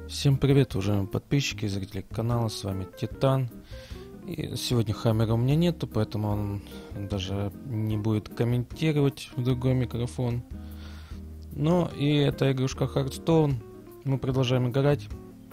Всем привет, уважаемые подписчики и зрители канала, с вами Титан. И сегодня Хаммера у меня нету, поэтому он даже не будет комментировать в другой микрофон. Но и эта игрушка Hearthstone, мы продолжаем играть.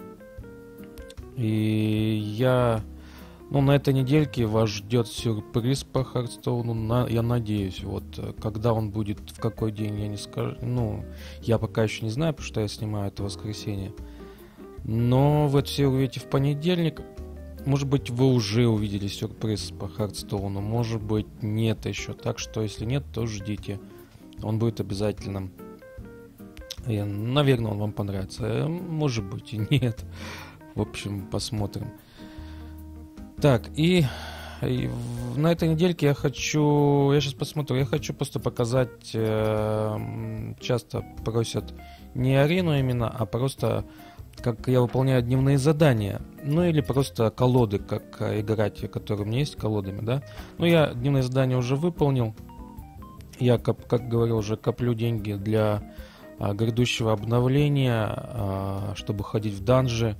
И на этой недельке вас ждет сюрприз по Hearthstone, я надеюсь. Вот, когда он будет, в какой день, я не скажу. Я пока еще не знаю, потому что я снимаю это воскресенье. Но вы это все увидите в понедельник. Может быть, вы уже увидели сюрприз по Hearthstone, может быть, нет еще. Так что, если нет, то ждите. Он будет обязательно. Наверное, он вам понравится. Может быть и нет. В общем, посмотрим. Так, и на этой недельке я сейчас посмотрю, я хочу просто показать, часто просят не арену именно, а просто как я выполняю дневные задания, или просто колоды, как играть, которые у меня есть колодами, да. Я дневные задания уже выполнил, я, как говорил, уже коплю деньги для грядущего обновления, чтобы ходить в данжи,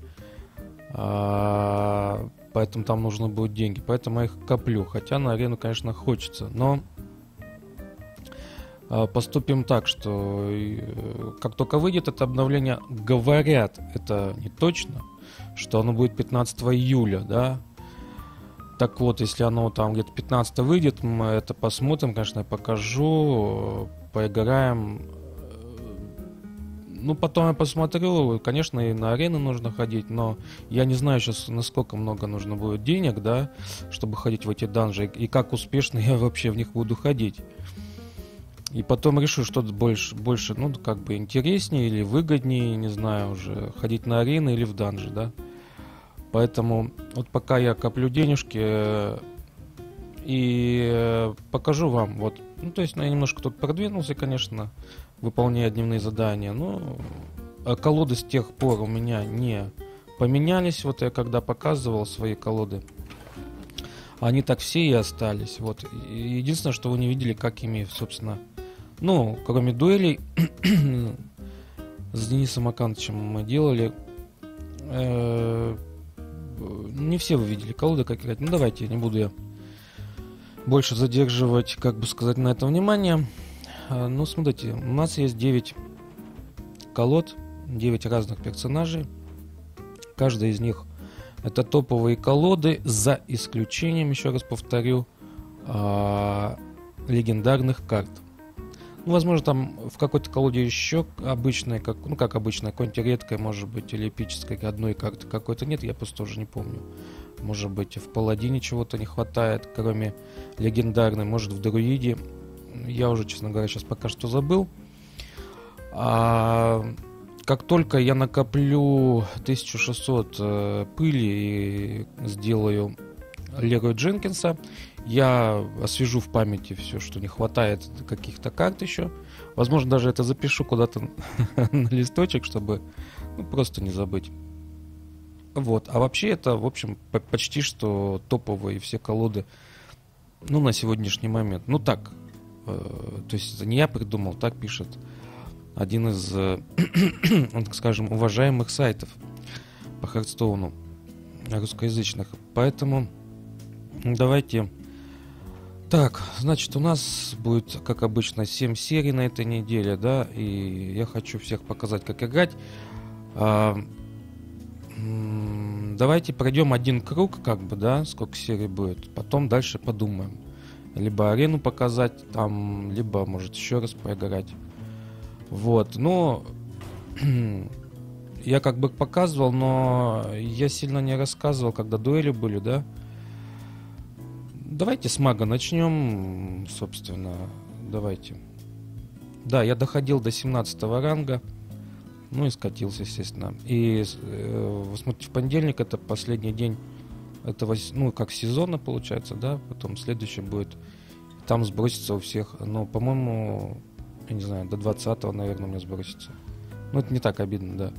поэтому там нужны будут деньги, поэтому я их коплю, хотя на арену, конечно, хочется, но поступим так, что как только выйдет это обновление, говорят, это не точно, что оно будет 15 июля, да. Так вот, если оно там где-то 15 выйдет, мы это посмотрим, конечно, я покажу, поиграем. Потом я посмотрю, конечно, и на арену нужно ходить, но я не знаю сейчас, насколько много нужно будет денег, да, чтобы ходить в эти данжи, и как успешно я вообще в них буду ходить. И потом решу, что больше, интереснее или выгоднее, не знаю уже, ходить на арены или в данжи, да. Поэтому вот пока я коплю денежки и покажу вам, вот. То есть я немножко тут продвинулся, конечно, выполняя дневные задания, а колоды с тех пор у меня не поменялись. Вот я когда показывал свои колоды, они так все и остались. Вот. Единственное, что вы не видели, как ими, собственно, кроме дуэлей с Денисом Акантовичем мы делали, не все вы видели колоды, как играть. Давайте, не буду я больше задерживать, на это внимание. Смотрите, у нас есть 9 колод, 9 разных персонажей. Каждая из них это топовые колоды, за исключением, еще раз повторю, легендарных карт. Возможно, там в какой-то колоде еще обычной, как обычно, какой-нибудь редкой, может быть, или эпической одной карты какой-то нет, я просто уже не помню. Может быть, в Паладине чего-то не хватает, кроме легендарной, может, в Друиде. Я уже, честно говоря, сейчас пока что забыл. Как только я накоплю 1600 пыли и сделаю Лерой Дженкинса, я освежу в памяти все, что не хватает каких-то карт еще. Возможно, даже это запишу куда-то на листочек, чтобы просто не забыть. Вот. А вообще это, в общем, почти что топовые все колоды, на сегодняшний момент. То есть это не я придумал, так пишет один из, так скажем, уважаемых сайтов по Hearthstone русскоязычных. Поэтому давайте. Так, значит, у нас будет, как обычно, 7 серий на этой неделе, да, и я хочу всех показать, как играть. Давайте пройдем один круг, сколько серий будет, потом дальше подумаем. Либо арену показать там, либо, может, еще раз поиграть. Вот, я показывал, но я сильно не рассказывал, когда дуэли были, да. Давайте с мага начнем, собственно, давайте. Да, я доходил до 17 ранга, и скатился, естественно. И, смотрите, в понедельник это последний день этого, как сезона получается, да, потом следующий будет, там сбросится у всех, по-моему, я не знаю, до 20-го, наверное, у меня сбросится. Это не так обидно, да.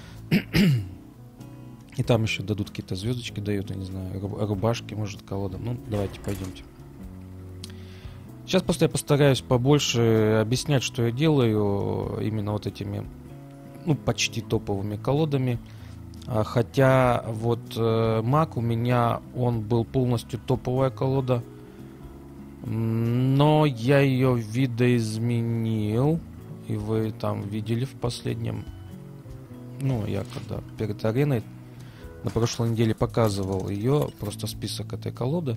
И там еще дадут какие-то звездочки, дают, я не знаю, рубашки, может, колодам. Давайте, пойдемте. Сейчас просто я постараюсь побольше объяснять, что я делаю именно вот этими, почти топовыми колодами. Хотя вот маг у меня, он был полностью топовая колода, но я ее видоизменил, и вы там видели в последнем, ну, я когда перед ареной на прошлой неделе показывал ее, просто список этой колоды,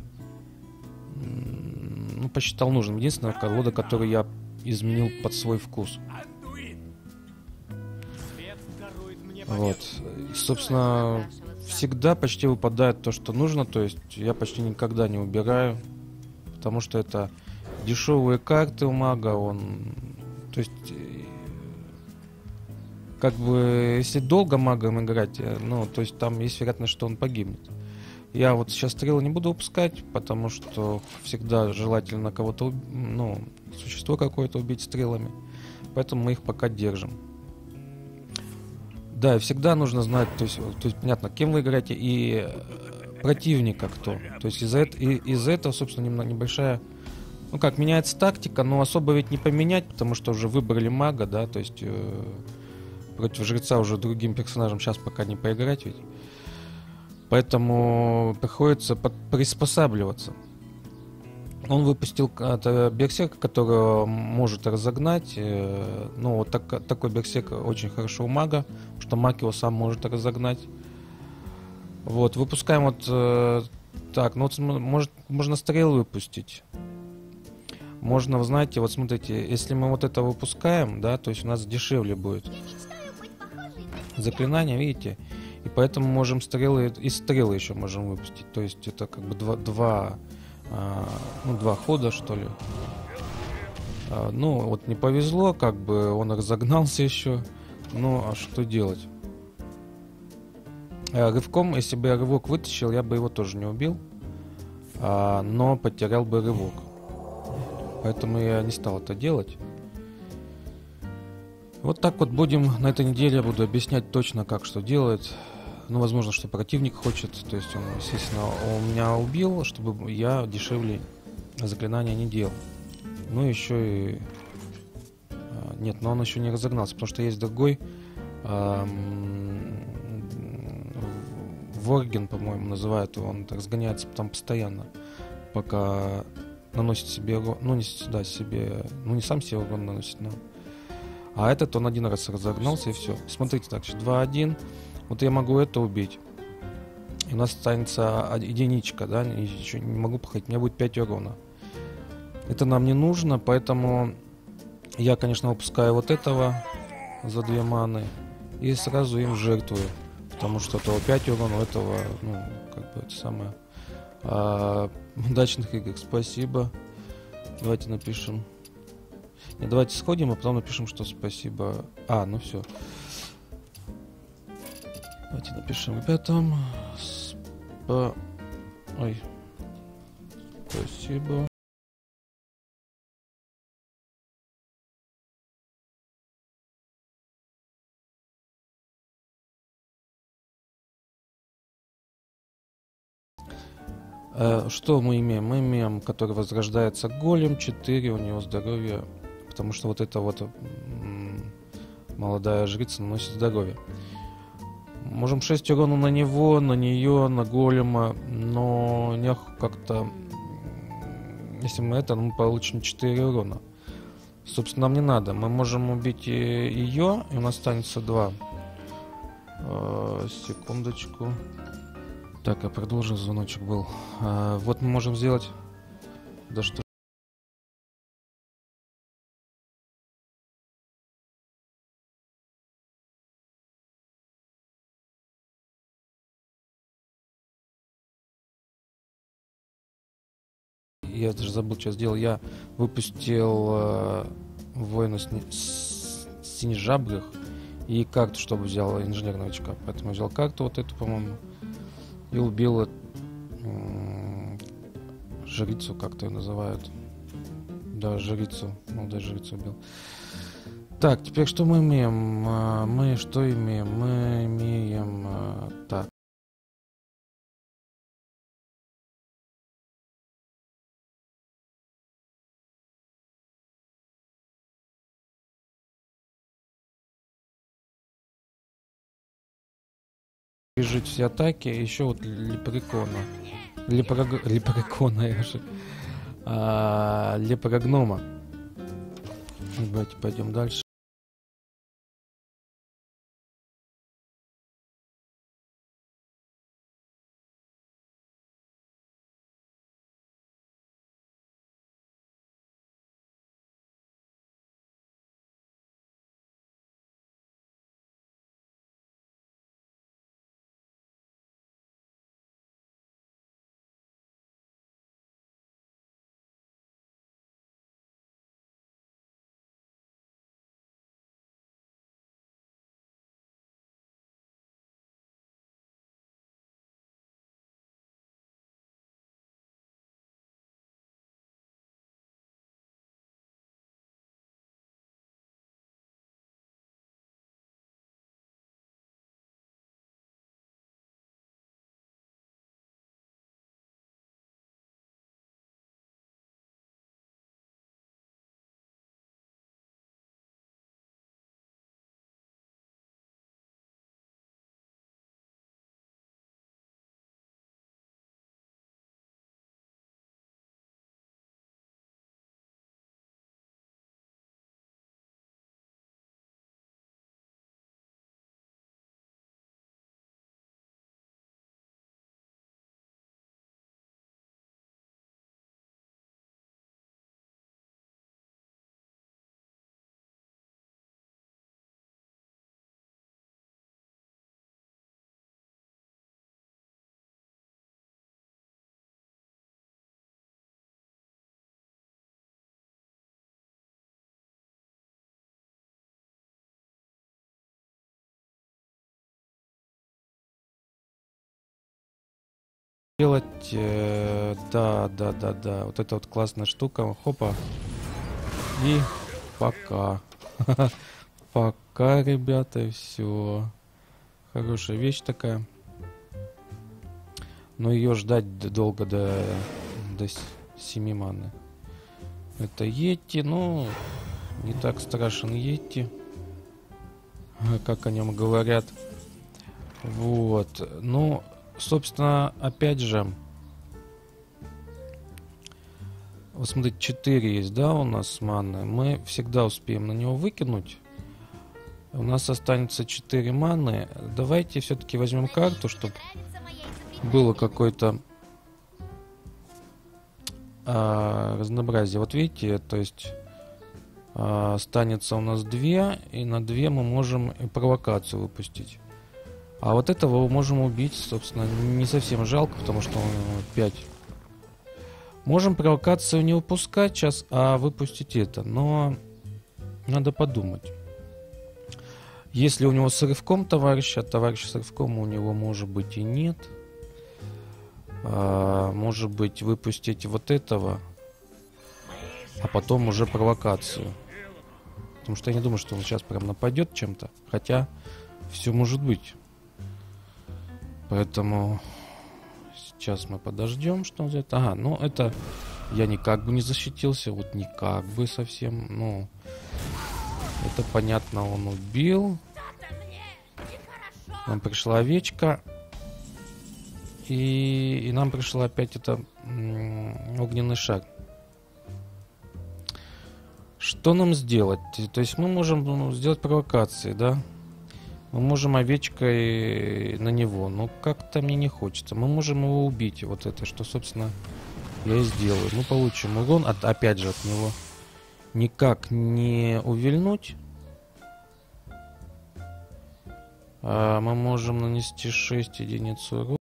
ну, посчитал нужным. Единственная колода, которую я изменил под свой вкус. Вот. И, собственно, всегда почти выпадает то, что нужно, то есть я почти никогда не убираю, потому что это дешевые карты у мага, он... То есть, как бы, если долго магом играть, ну, то есть там есть вероятность, что он погибнет. Я вот сейчас стрелы не буду выпускать, потому что всегда желательно кого-то, ну, существо какое-то убить стрелами. Поэтому мы их пока держим. Да, и всегда нужно знать, то есть понятно, кем вы играете и противника кто. То есть из-за этого, собственно, небольшая, ну как, меняется тактика, но особо ведь не поменять, потому что уже выбрали мага, да, то есть против жреца уже другим персонажем сейчас пока не поиграть ведь. Поэтому приходится приспосабливаться. Он выпустил берсерка, которого может разогнать. Ну, вот такой берсерк очень хорошо у мага, что маг его сам может разогнать. Вот, выпускаем вот так, ну вот можно стрел выпустить. Можно, вы знаете, вот смотрите, если мы вот это выпускаем, да, то есть у нас дешевле будет заклинание, видите? И поэтому можем стрелы, и стрелы еще можем выпустить. То есть это как бы два хода, что ли. Ну, вот не повезло, как бы он разогнался еще. Ну, а что делать? Рывком, если бы я рывок вытащил, я бы его тоже не убил. Но потерял бы рывок. Поэтому я не стал это делать. Вот так вот будем, на этой неделе я буду объяснять точно, как что делать. Ну, возможно, что противник хочет. То есть он, естественно, он меня убил, чтобы я дешевле заклинания не делал. Ну, еще и... Нет, но он еще не разогнался, потому что есть другой... Ворген, по-моему, называют его. Он разгоняется там постоянно, пока наносит себе урон. Ну, не, да, себе... Ну, не сам себе урон наносит, но... А этот он один раз разогнался, и все. Смотрите, так, 2-1. Вот я могу это убить. И у нас останется единичка, да? И еще не могу походить. У меня будет 5 урона. Это нам не нужно, поэтому я, конечно, выпускаю вот этого за 2 маны. И сразу им жертвую. Потому что того 5 урона, у этого, ну, как бы это самое... удачных игр, спасибо. Давайте напишем. Нет, давайте сходим, а потом напишем, что спасибо. Ну все. Давайте напишем ребятам. Ой. Спасибо. Что мы имеем? Мы имеем, который возрождается голем, 4, у него здоровье, потому что вот эта вот молодая жрица наносит здоровье. Можем 6 урона на него, на нее, на голема, но не как-то... Если мы это, мы получим 4 урона. Собственно, нам не надо. Мы можем убить ее, и у нас останется 2. Секундочку. Так, я продолжил, звоночек был. Вот мы можем сделать... Да что... Я даже забыл, что сделал. Я выпустил воина синежабрых и карту, чтобы взял инженер новичка. Поэтому взял карту вот эту, по-моему, и убил жрицу, как-то ее называют. Да, жрицу. Ну, да, жрицу убил. Так, теперь что мы имеем? Мы что имеем? Мы имеем... Так. пережить все атаки. Еще вот лепрекона. Лепрекона, я же. Лепрогнома. Давайте пойдем дальше. Делать, да. Вот это вот классная штука. Хопа. И пока. Пока, ребята, и все. Хорошая вещь такая. Но ее ждать долго до 7 маны. Это Йети, ну, не так страшен Йети, как о нем говорят. Вот. Ну, собственно, опять же, вот смотрите, 4 есть, да, у нас маны. Мы всегда успеем на него выкинуть. У нас останется 4 маны. Давайте все-таки возьмем карту, чтобы было какое-то разнообразие. Вот видите, то есть останется у нас 2, и на 2 мы можем и провокацию выпустить. А вот этого мы можем убить, собственно, не совсем жалко, потому что он 5. Можем провокацию не выпускать сейчас, а выпустить это. Но надо подумать. Если у него с рывком товарищ, а товарищ с рывком у него может быть и нет. Может быть выпустить вот этого, а потом уже провокацию. Потому что я не думаю, что он сейчас прям нападет чем-то. Хотя все может быть. Поэтому сейчас мы подождем, что он сделает. Ага, ну это я никак бы не защитился. Вот никак бы совсем. Ну, это понятно, он убил. Нам пришла овечка. И нам пришла опять это огненный шар. Что нам сделать? То есть мы можем сделать провокации, да? Мы можем овечкой на него, но как-то мне не хочется. Мы можем его убить, вот это, что, собственно, я и сделаю. Мы получим урон, опять же, от него никак не увильнуть. Мы можем нанести 6 единиц урона.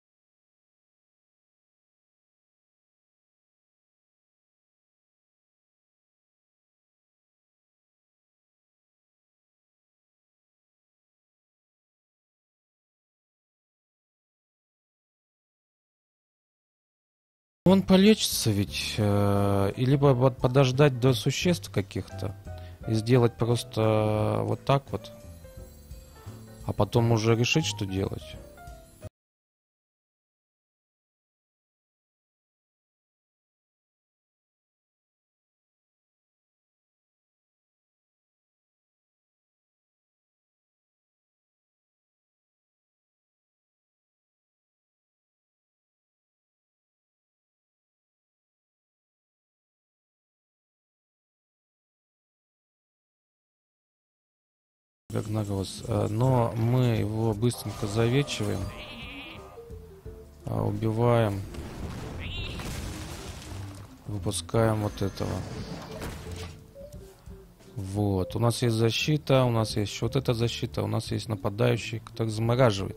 Он полечится ведь, и либо вот подождать до существ каких-то и сделать просто вот так вот, а потом уже решить, что делать. Рагнарос. Но мы его быстренько завечиваем. Убиваем. Выпускаем вот этого. Вот. У нас есть защита, у нас есть вот эта защита, у нас есть нападающий, который замораживает.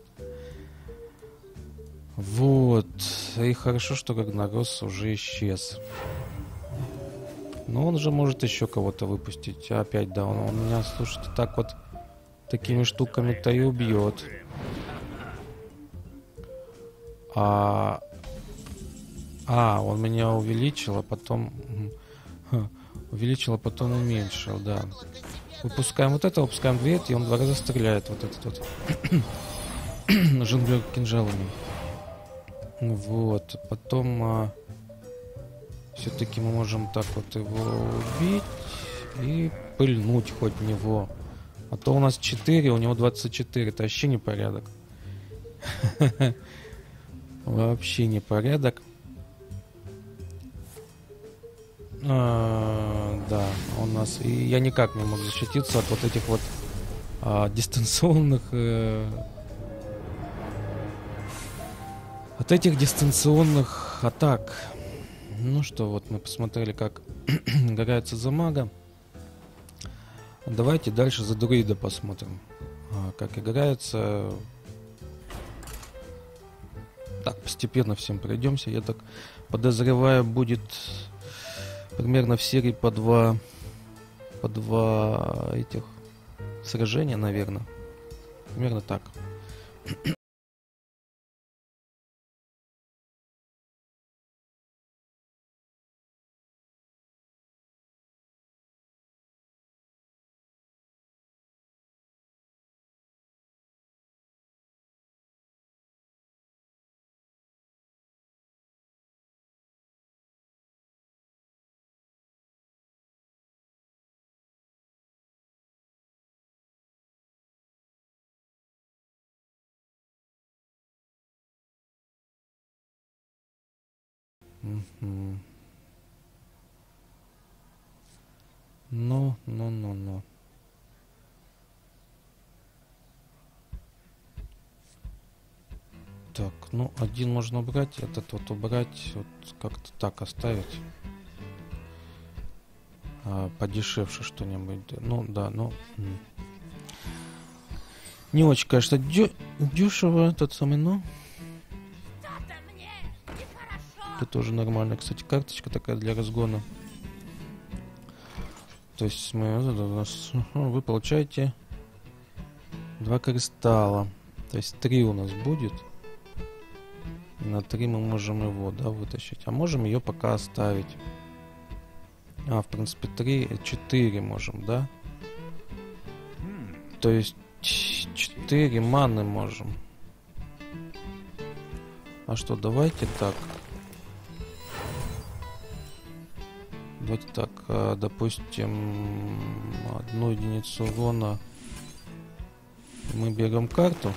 Вот. И хорошо, что Рагнарос уже исчез. Но он же может еще кого-то выпустить. Опять, да, он меня, слушайте, так вот такими штуками-то и убьет. Он меня увеличил, а потом... увеличил, а потом уменьшил, да. Выпускаем вот это, выпускаем дверь, и он 2 раза стреляет. Вот этот вот. Жонглер кинжалами. Вот. Потом... все-таки мы можем так вот его убить и пыльнуть хоть в него. А то у нас 4, у него 24. Это вообще непорядок. Вообще непорядок. Да, у нас... И я никак не мог защититься от вот этих вот дистанционных... от этих дистанционных атак. Ну что, вот мы посмотрели, как играется за мага. Давайте дальше за друида посмотрим, как играется. Так, постепенно всем пройдемся. Я так подозреваю, будет примерно в серии по два этих сражения, наверное. Примерно так. Ну. Так, ну, один можно убрать, этот вот убрать, вот как-то так оставить. Подешевше что-нибудь. Ну, да, ну... Не очень, конечно, дешево тот самый, но... Это тоже нормально. Кстати, карточка такая для разгона. То есть вы получаете 2 кристалла. То есть 3 у нас будет. И на 3 мы можем его, да, вытащить. А можем ее пока оставить. В принципе, 4 можем, да? То есть 4 маны можем. А что, давайте так. Давайте так, допустим, 1 единицу урона. Мы берем карту.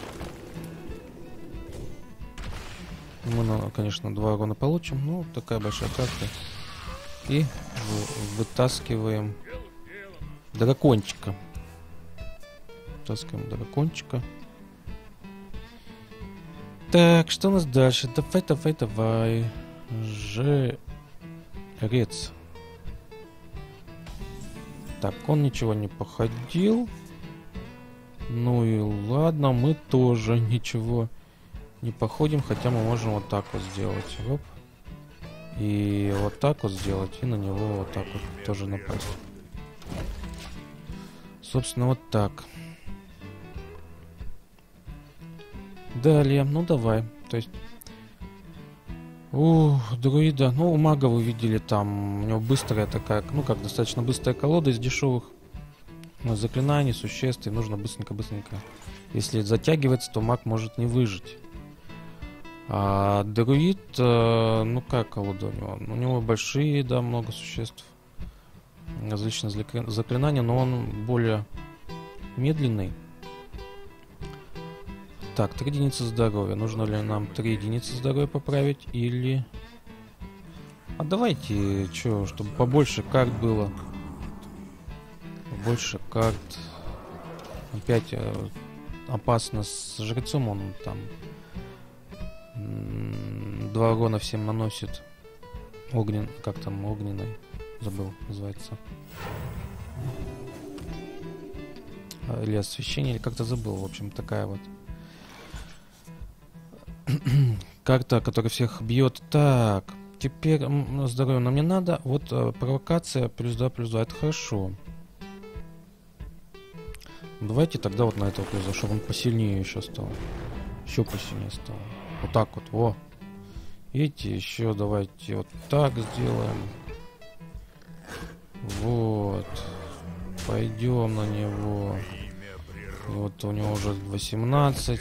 Мы, конечно, 2 урона получим. Ну, такая большая карта. И вытаскиваем дракончика. Вытаскиваем дракончика. Так, что у нас дальше? Давай. Жрец. Так, он ничего не походил. Ну и ладно, мы тоже ничего не походим, хотя мы можем вот так вот сделать. Оп. И вот так вот сделать, и на него вот так вот тоже напасть. Собственно, вот так. Далее, ну давай. То есть... друида. Ну, у мага вы видели там, у него быстрая такая, ну как, достаточно быстрая колода из дешевых заклинаний, существ, и нужно быстренько. Если затягивается, то маг может не выжить. А друид, ну как колода у него? У него большие, да, много существ. Различные заклинания, но он более медленный. Так, 3 единицы здоровья. Нужно ли нам 3 единицы здоровья поправить? Или... давайте, чтобы побольше карт было. Больше карт. Опять опасно с жрецом, он там 2 урона всем наносит. Как там, огненный, забыл, называется. Или освещение, или как-то забыл. В общем, такая вот карта, которая всех бьет. Так, теперь здоровье нам не надо. Вот провокация +2/+2, это хорошо. Давайте тогда вот на этого плюса, чтобы он посильнее еще стал. Еще посильнее стал. Вот так вот, во. Видите, еще давайте вот так сделаем. Вот. Пойдем на него. И вот у него уже 18.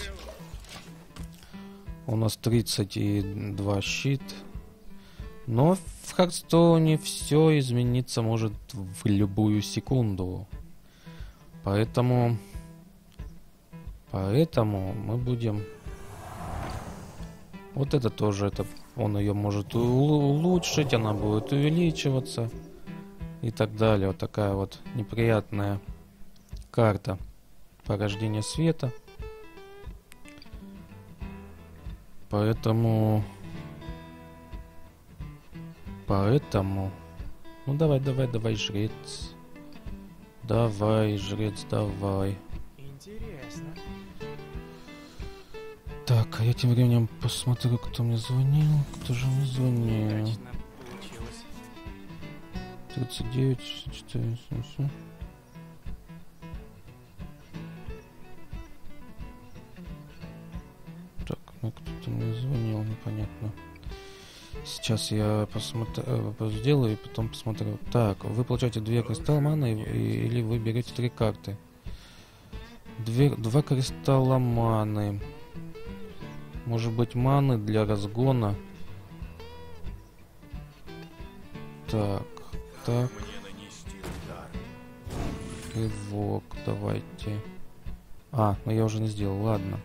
У нас 32 щит. Но в Хардстоуне все измениться может в любую секунду. Поэтому мы будем... Вот это тоже, он ее может улучшить, она будет увеличиваться. И так далее. Вот такая вот неприятная карта порождения света. Поэтому... Ну давай, жрец. Давай, жрец, давай. Интересно. Так, а я тем временем посмотрю, кто мне звонил. Кто же мне звонил? Удачно получилось. 39, 64, 77. Так, ну кто-то мне звонил, непонятно. Сейчас я сделаю и потом посмотрю. Так, вы получаете 2 кристалла маны или вы берете 3 карты. 2 кристалла маны. Может быть, маны для разгона. Так. Рывок, давайте. Ну я уже не сделал, ладно.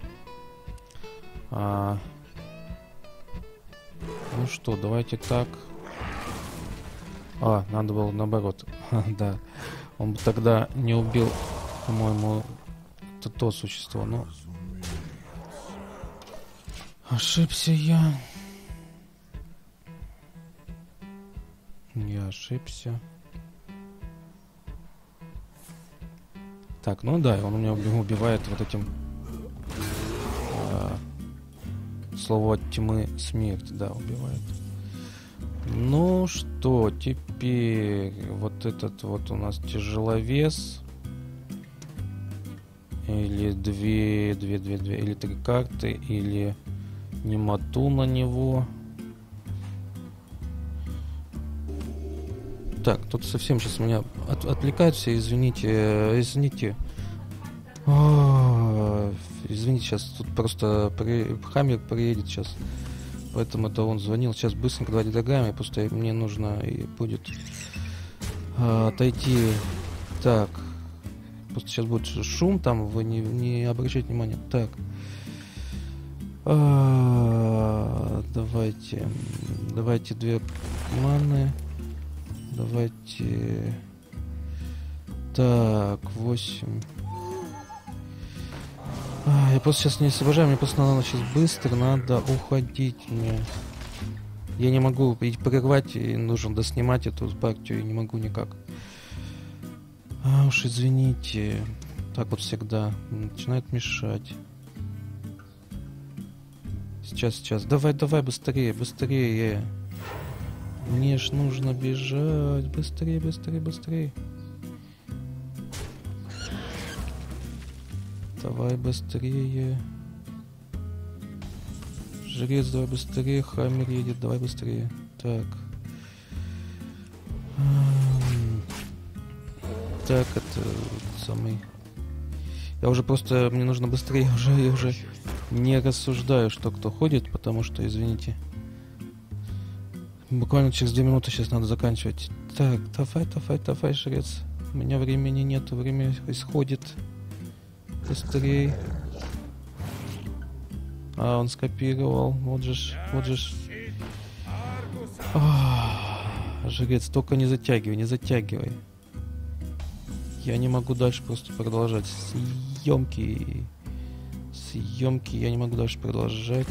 Ну что, давайте так. Надо было наоборот. Да. Он бы тогда не убил, по-моему, это то существо, но... Ошибся я. Я ошибся. Так, ну да, он у меня убивает вот этим... Слово тьмы смерть, да, убивает. Ну что, теперь вот этот вот у нас тяжеловес. Или 2, или 3 карты, или немоту на него. Так, тут совсем сейчас меня отвлекает все, извините. Извините, сейчас тут просто Хаммер приедет сейчас. Поэтому это он звонил. Сейчас быстренько давайте догаем. Просто мне нужно и будет отойти. Так. Просто сейчас будет шум там. Вы не обращайте внимания. Так. Давайте 2 маны. Давайте. Так, 8. Я просто сейчас не соображаю, мне просто надо сейчас быстро, надо уходить мне. Я не могу прервать, и нужно доснимать эту партию, и не могу никак. Уж извините. Так вот всегда. Начинает мешать. Сейчас. Давай, быстрее. Мне ж нужно бежать. Быстрее. Давай быстрее. Жрец, давай быстрее. Хаммер едет, давай быстрее. Так. Так, это самый... Я уже просто... Мне нужно быстрее. Я уже не рассуждаю, что кто ходит, потому что, извините. Буквально через 2 минуты сейчас надо заканчивать. Так, давай, жрец. У меня времени нет, время исходит. Быстрее. Он скопировал. Вот же. Жрец, только не затягивай. Я не могу дальше просто продолжать съемки. Съемки я не могу дальше продолжать.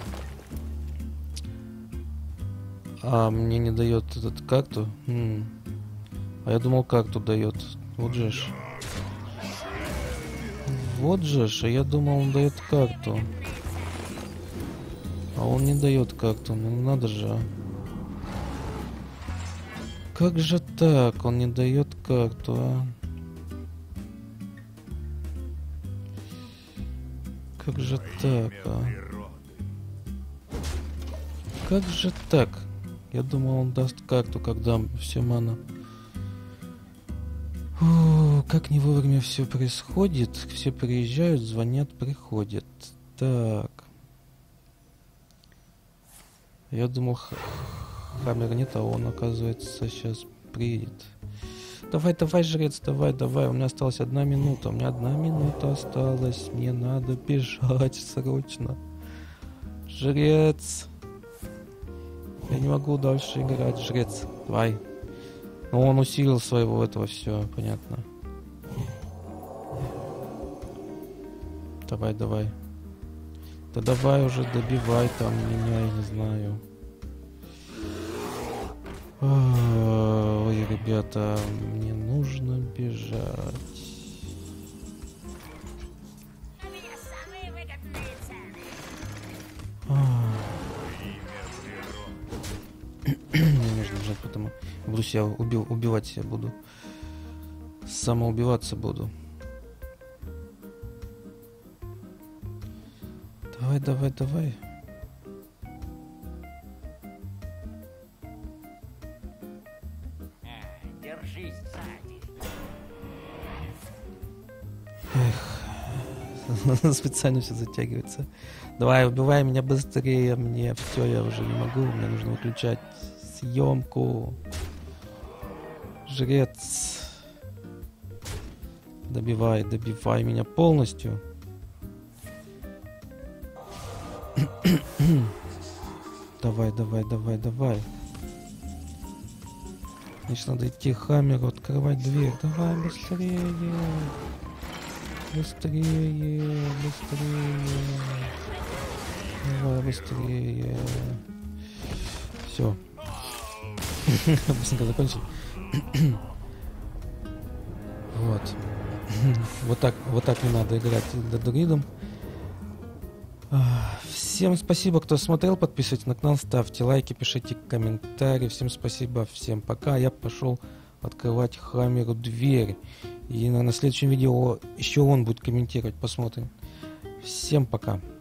А, мне не дает этот карту. А я думал, карту дает. Вот же ж. Вот же ж. А я думал, он дает карту. А он не дает карту. Ну надо же. А. Как же так? Он не дает карту, а? Как же так, а? Как же так? Я думал, он даст карту, когда все мана. Фу, как не вовремя все происходит. Все приезжают, звонят, приходят. Так. Я думал, Хаммер нет, а он, оказывается, сейчас приедет. Давай, давай, жрец, давай, давай. У меня осталась 1 минута. У меня 1 минута осталась. Мне надо бежать срочно. Жрец. Я не могу дальше играть. Жрец, давай. Ну, он усилил своего этого, все, понятно. Давай, давай. Да давай уже добивай там меня, я не знаю. Ой, ребята, мне нужно бежать. Мне нужно бежать, потому буду себя убивать себя буду. Самоубиваться буду. Давай, давай, давай. Держись сзади. Эх, специально все затягивается. Давай, убивай меня быстрее, мне все, я уже не могу, мне нужно выключать съемку. Жрец. Добивай, добивай меня полностью. Давай, давай, давай, давай. Значит, надо идти к Хаммеру, открывать дверь. Давай, быстрее. Быстрее, быстрее. Давай, быстрее. Все. Быстренько закончил. Вот. Вот так не надо играть друидом. Всем спасибо, кто смотрел. Подписывайтесь на канал, ставьте лайки, пишите комментарии. Всем спасибо, всем пока. Я пошел открывать Хаммеру дверь. И на следующем видео еще он будет комментировать. Посмотрим. Всем пока.